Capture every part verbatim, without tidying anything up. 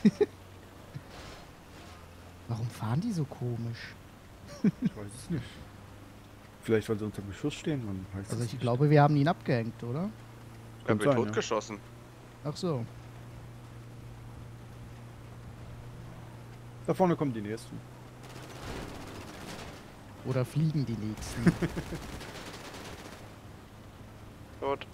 Warum fahren die so komisch? Ich weiß es nicht. Vielleicht, weil sie unter Beschuss stehen, man weiß Also es ich nicht. glaube, wir haben ihn abgehängt, oder? Ich Kann hab ihn sein, ja. totgeschossen. Ach so. Da vorne kommen die nächsten. Oder fliegen die nächsten? Tot.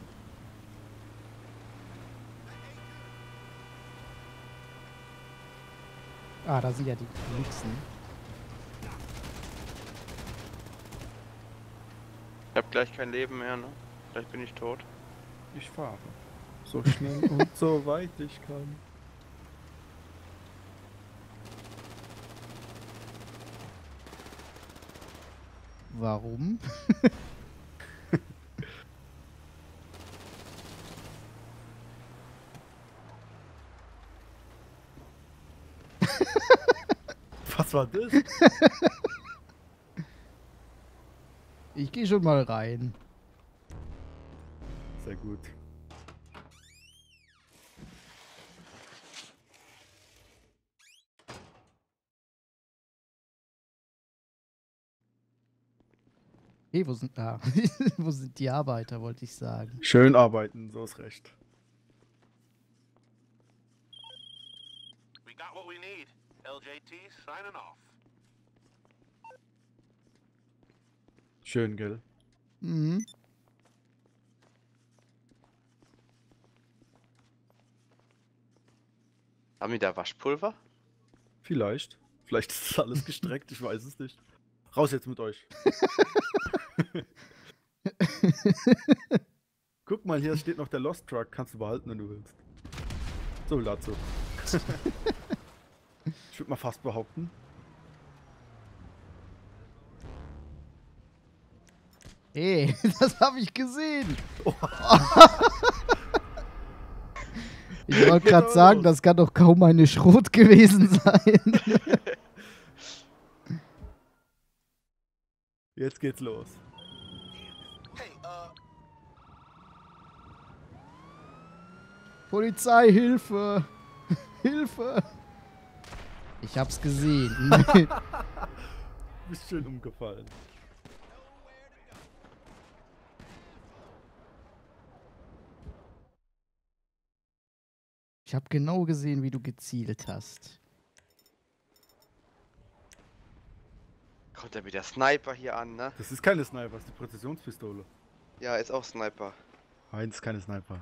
Ah, da sind ja die nächsten. Ich hab gleich kein Leben mehr, ne? Gleich bin ich tot. Ich fahre. So schnell und so weit ich kann. Warum? Was war das? Ich gehe schon mal rein. Sehr gut. Hey, wo sind, ah, wo sind die Arbeiter, wollte ich sagen. Schön arbeiten, so ist recht. We got what we need. L J T signing off. Schön, gell? Mhm. Haben die da Waschpulver? Vielleicht. Vielleicht ist das alles gestreckt, ich weiß es nicht. Raus jetzt mit euch. Guck mal, hier steht noch der Lost Truck. Kannst du behalten, wenn du willst. So, dazu. Ich würde mal fast behaupten. Hey, das habe ich gesehen. Oh. Ich wollte gerade sagen, das kann doch kaum eine Schrot gewesen sein. Jetzt geht's los. Hey, uh, Polizei, Hilfe! Hilfe! Ich hab's gesehen. Du bist schön umgefallen. Ich hab genau gesehen, wie du gezielt hast. Kommt ja wieder Sniper hier an, ne? Das ist keine Sniper, das ist die Präzisionspistole. Ja, ist auch Sniper. Nein, das ist keine Sniper.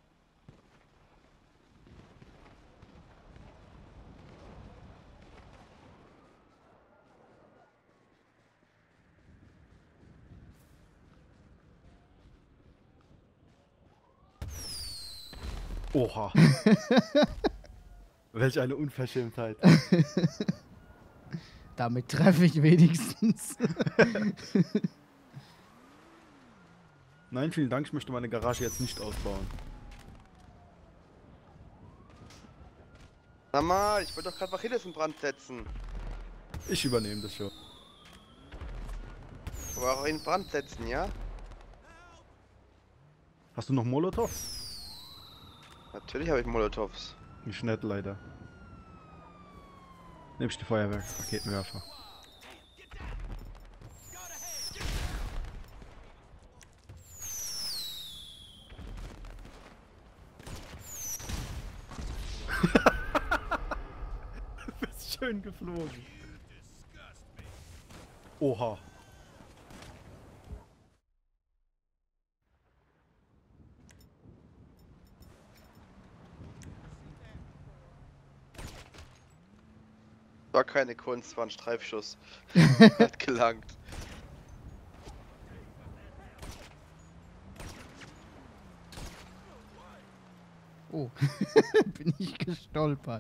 Oha. Welch eine Unverschämtheit. Damit treffe ich wenigstens. Nein, vielen Dank, ich möchte meine Garage jetzt nicht ausbauen. Sag mal, ich wollte doch gerade Achilles in Brand setzen. Ich übernehme das schon. Aber auch in Brand setzen, ja? Hast du noch Molotovs? Natürlich habe ich Molotovs. Nicht nett, leider. Nehme ich die Feuerwerksraketenwerfer. Du bist schön geflogen. Oha. War keine Kunst, war ein Streifschuss. Hat gelangt. Oh, bin ich gestolpert.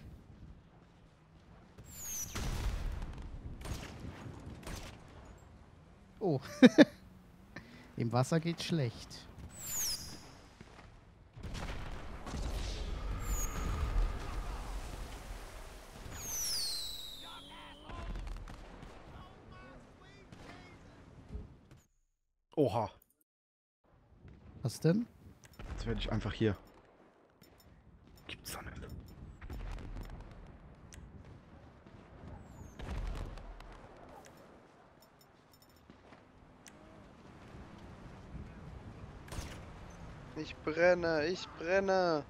Oh, im Wasser geht's schlecht. Oha. Was denn? Jetzt werde ich einfach hier. Gibt's da nicht. Ich brenne, ich brenne.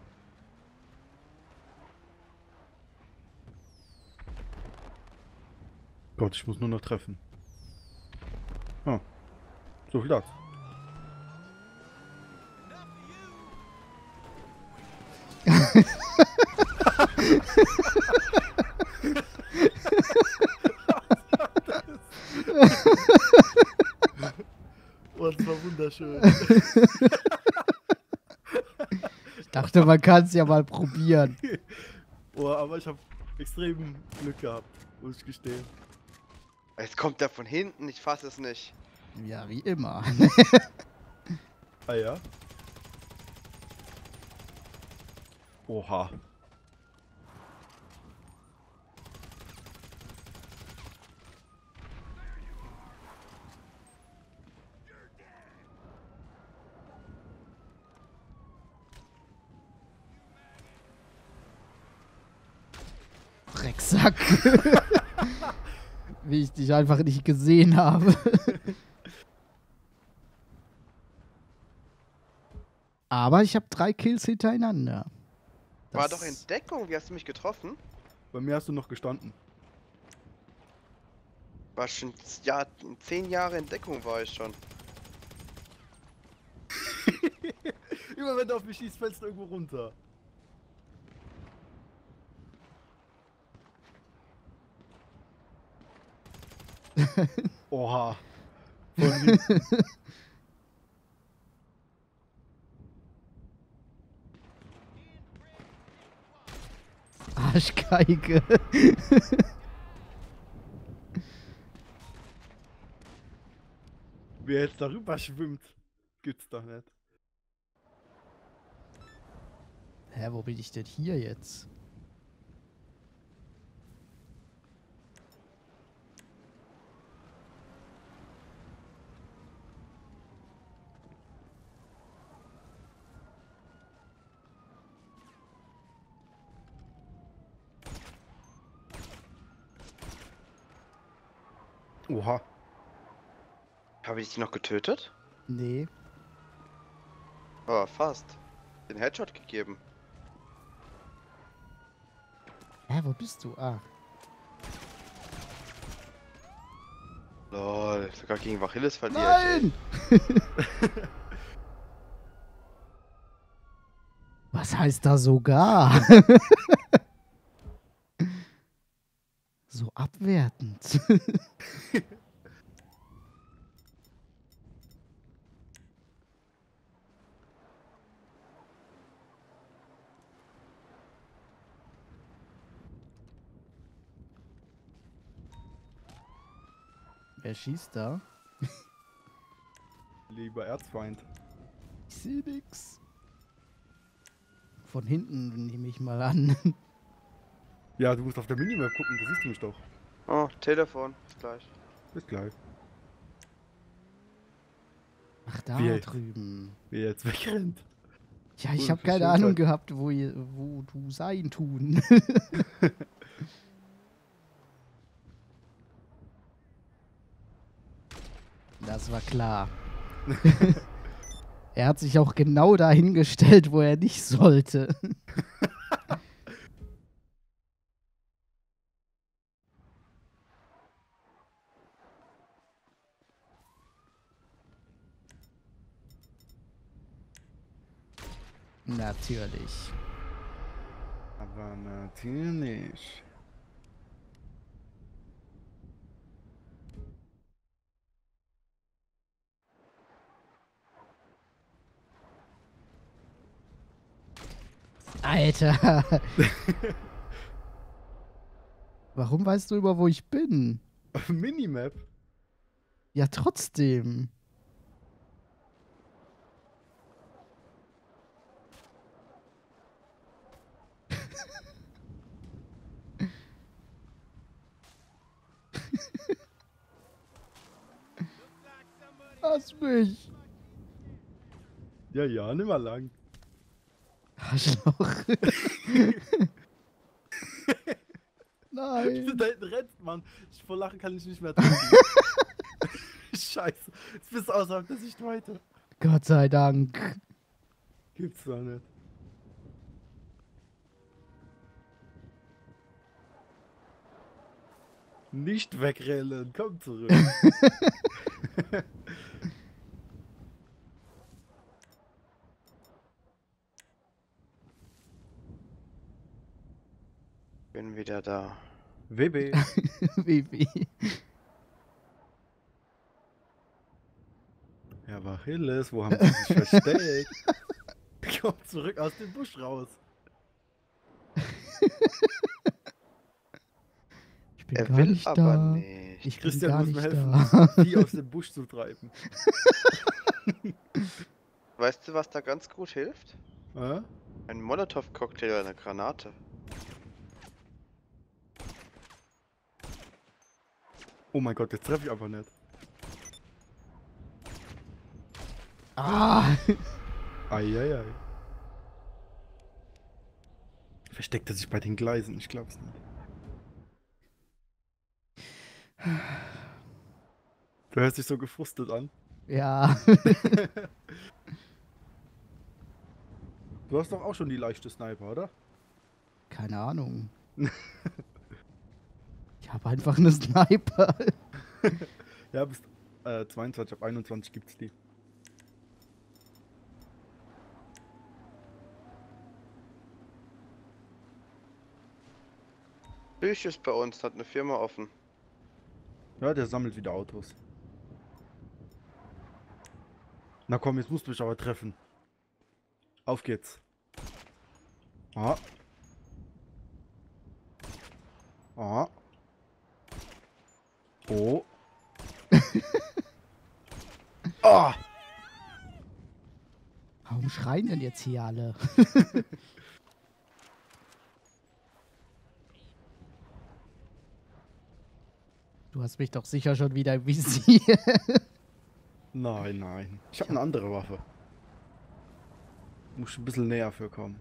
Gott, ich muss nur noch treffen. Ah, so viel dazu. Oh, das war wunderschön. Ich dachte, man kann es ja mal probieren. Oh, aber ich habe extrem Glück gehabt, muss ich gestehen. Jetzt kommt der von hinten, ich fasse es nicht. Ja, wie immer. Ah ja? Oha. Drecksack. Wie ich dich einfach nicht gesehen habe. Aber ich habe drei Kills hintereinander. War Das- doch in Deckung, wie hast du mich getroffen? Bei mir hast du noch gestanden. War schon ja, zehn Jahre in Deckung war ich schon. Immer wenn du auf mich schießt, fällst du irgendwo runter. Oha. Von hinten. Arschgeige. Wer jetzt darüber schwimmt, gibt's doch nicht. Hä, wo bin ich denn hier jetzt? Oha. Habe ich dich noch getötet? Nee. Oh, fast. Den Headshot gegeben. Hä, wo bist du? Ah. Lol, sogar gegen Vachilles verliere Nein! Was heißt da sogar? So abwertend. Wer schießt da? Lieber Erzfeind. Ich sehe nix. Von hinten nehme ich mal an. Ja, du musst auf der Minimap gucken, da siehst du mich doch. ich. Oh, Telefon. Bis gleich. Bis gleich. Ach, da Wie? drüben. Wer jetzt wegrennt. Ja, ich Cool, habe keine schön Ahnung Zeit. gehabt, wo, ihr, wo du sein tun. Das war klar. Er hat sich auch genau dahingestellt, wo er nicht sollte. Natürlich. Aber natürlich. Alter. Warum weißt du über, wo ich bin? Minimap? Ja, trotzdem. Lass mich. Ja, ja, nimm mal lang. Arschloch. Du Nein. da hinten rennst, Mann. Ich, vor Lachen kann ich nicht mehr trinken. Scheiße. Jetzt bist du außerhalb der Sichtweite. Gott sei Dank. Gibt's doch nicht. Nicht wegrennen, komm zurück. Bin wieder da. W B. W W. Ja, aber Hilles, wo haben sie sich versteckt? Komm zurück aus dem Busch raus. Ich bin Er gar will nicht aber da. nicht. Ich bin Christian gar muss nicht mir helfen, da. das Vieh aus dem Busch zu treiben. Weißt du, was da ganz gut hilft? Äh? Ein Molotow-Cocktail oder eine Granate. Oh mein Gott, jetzt treffe ich einfach nicht. Ah! Eieiei. Versteckt er sich bei den Gleisen? Ich glaub's nicht. Du hörst dich so gefrustet an. Ja. Du hast doch auch schon die leichte Sniper, oder? Keine Ahnung. Ich habe einfach eine Sniper. Ja, bis äh, zweiundzwanzig, ab einundzwanzig gibt's die. Büch ist bei uns, hat eine Firma offen. Ja, der sammelt wieder Autos. Na komm, jetzt musst du mich aber treffen. Auf geht's. Ah. Ah. Oh. Ah. Warum schreien denn jetzt hier alle? Du hast mich doch sicher schon wieder im Visier. Nein, nein. Ich habe eine andere Waffe. Muss ein bisschen näher für kommen.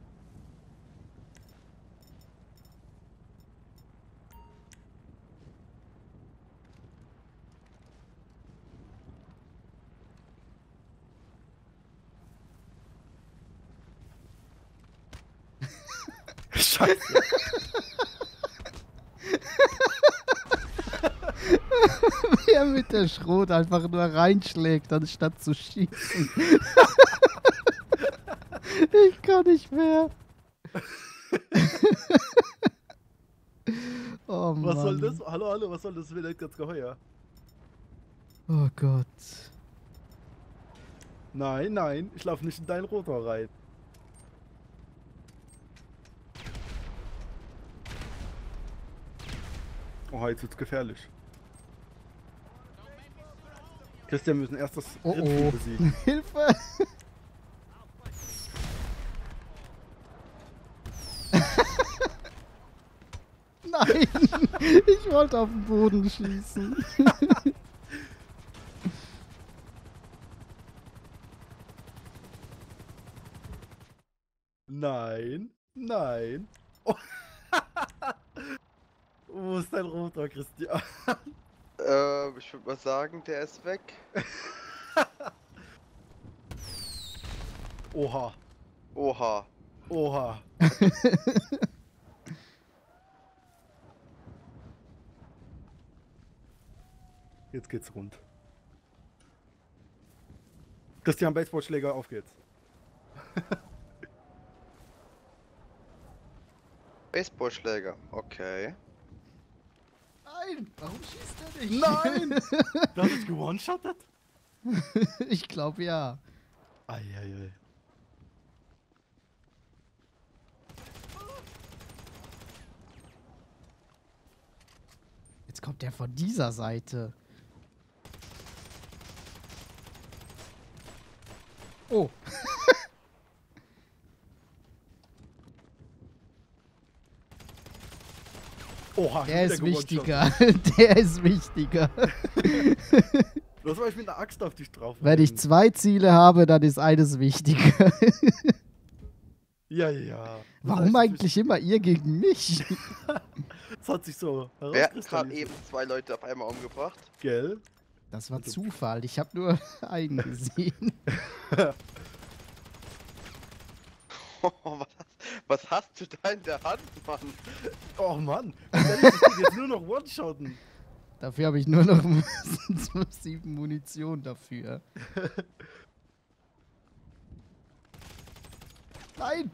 Scheiße. Wie er mit der Schrot einfach nur reinschlägt, anstatt zu schießen. Ich kann nicht mehr. Oh Mann. Was soll das? Hallo, hallo, was soll das? Will ganz geheuer. Oh Gott. Nein, nein, ich laufe nicht in deinen Rotor rein. Oh, jetzt wird's gefährlich. Christian, wir müssen erst das Oh Riffvieh oh. besiegen. Hilfe! Nein! Ich wollte auf den Boden schießen. Nein, nein. Oh. Wo ist dein Rotor, Christian? Äh, ich würde mal sagen, der ist weg. Oha, Oha. oha. Jetzt geht's rund. Christian, Baseballschläger, auf geht's. Baseballschläger, okay. Nein! Warum schießt er nicht? Nein! Du hast dich gewone-shottet? Ich glaube ja. Eieiei. Jetzt kommt der von dieser Seite. Oh. Oha, Der schon ist wieder wichtiger. Der ist wichtiger. gewone-shottet. Was soll ich mit einer Axt auf dich drauf? Wenn ich zwei Ziele habe, dann ist eines wichtiger. Ja, ja. Das Warum heißt, eigentlich immer ihr gegen mich? Das hat sich so Wer hat gerade herauskristallisiert. eben zwei Leute auf einmal umgebracht? Gell? Das war Zufall. Ich habe nur einen gesehen. was, hast, was hast du da in der Hand, Mann? Oh Mann, ganz ehrlich, ich will jetzt nur noch One-Shotten. Dafür habe ich nur noch sieben Munition dafür. Nein!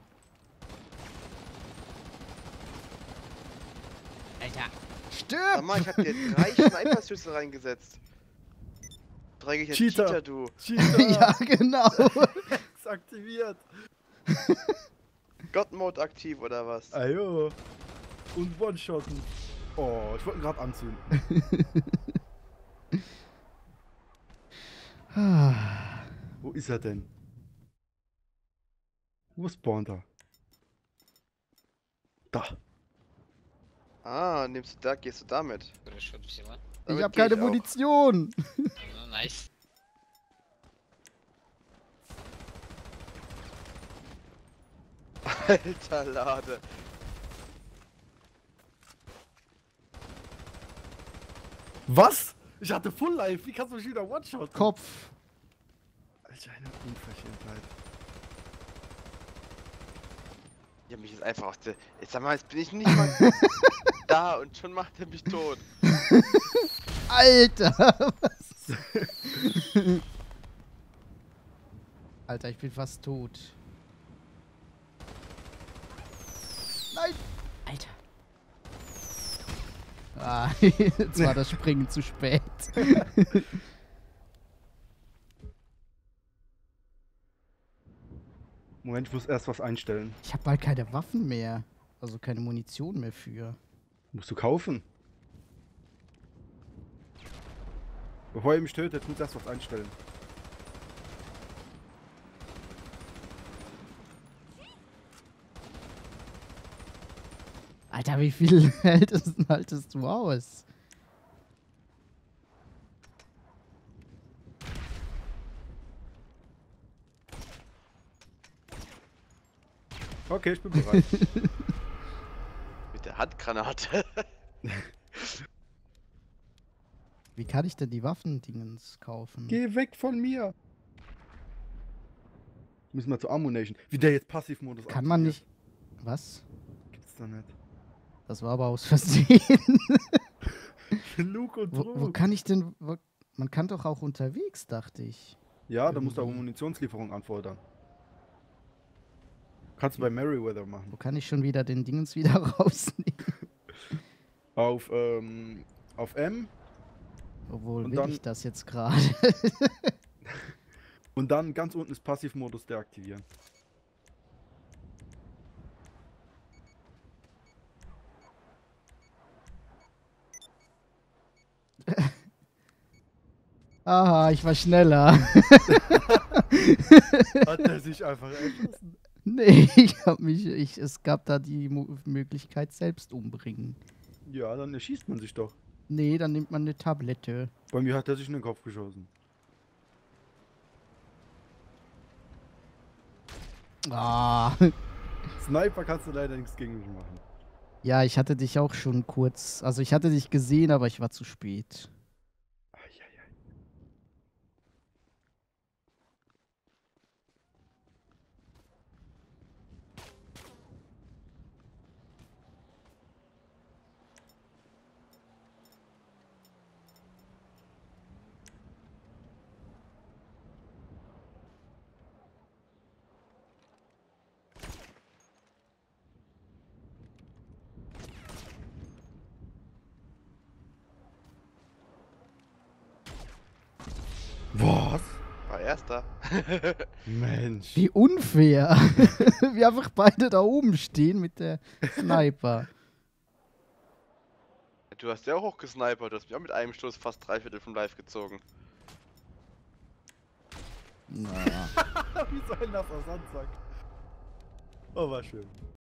Alter, stirb! Sag mal, ich hab dir drei Sniper-Schüsse reingesetzt. Dreiglicher Cheater. Cheater, du. Cheater, Ja, genau. ist aktiviert. God-Mode aktiv, oder was? Ajo. Und One-Shotten. Oh, ich wollte ihn gerade anzünden. Wo ist er denn? Wo spawnt er? Da. Ah, nimmst du da, gehst du damit. Хорошо, взяла. Ich Damit habe geh keine auch. Munition. Ну, найс. Alter Lade. Was? Ich hatte Full Life. Wie kannst du mich wieder One-Shotten? Kopf. Alter, eine Unverschämtheit. Ich hab mich jetzt einfach aus der... Jetzt sag mal, jetzt bin ich nicht mal da und schon macht er mich tot. Alter, was? Alter, ich bin fast tot. Nein! Alter. Ah, jetzt war das Springen zu spät. Moment, ich muss erst was einstellen. Ich habe bald keine Waffen mehr. Also keine Munition mehr für. Musst du kaufen. Bevor ihr mich tötet, muss erst was einstellen. Alter, wie viel haltest, haltest du aus? Okay, ich bin bereit. Mit der Handgranate. Wie kann ich denn die Waffendingens kaufen? Geh weg von mir! Müssen wir zur Ammunition. Wie der jetzt Passivmodus Kann man aktiviert. nicht... Was? Gibt's da nicht. Das war aber aus Versehen. Luke und wo, Trug. wo kann ich denn... Wo, man kann doch auch unterwegs, dachte ich. Ja, da musst du auch irgendwie? Munitionslieferung anfordern. Kannst du bei Merryweather machen. Wo kann ich schon wieder den Dingens wieder rausnehmen? Auf, ähm, auf M Obwohl, Und will dann- ich das jetzt gerade? und dann ganz unten ist Passivmodus deaktivieren. Aha, ich war schneller. Hat er sich einfach erschossen? Nee, ich hab mich... Ich, es gab da die Mo Möglichkeit selbst umbringen. Ja, dann erschießt man sich doch. Nee, dann nimmt man eine Tablette. Bei mir hat er sich in den Kopf geschossen. Ah. Sniper kannst du leider nichts gegen mich machen. Ja, ich hatte dich auch schon kurz... Also ich hatte dich gesehen, aber ich war zu spät. Eieiei. Was? War erster. Mensch. Wie unfair. Wir einfach beide da oben stehen mit der Sniper. Du hast ja auch hochgesnipert, du hast mich auch mit einem Stoß fast drei Viertel vom Live gezogen. Naja. Wie so ein nasser Sandsack. Oh, war schön.